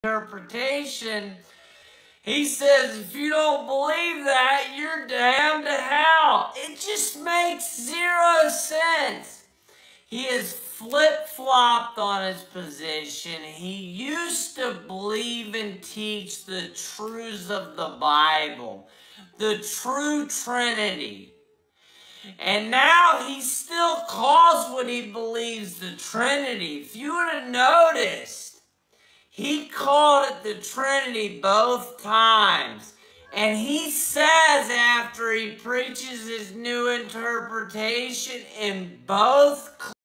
interpretation, he says, if you don't believe that, you're damned to hell. It just makes zero sense. He has flip-flopped on his position. He used to believe and teach the truths of the Bible, the true Trinity. And now he still calls what he believes the Trinity. If you would have noticed, he called it the Trinity both times. And he says after he preaches his new interpretation in both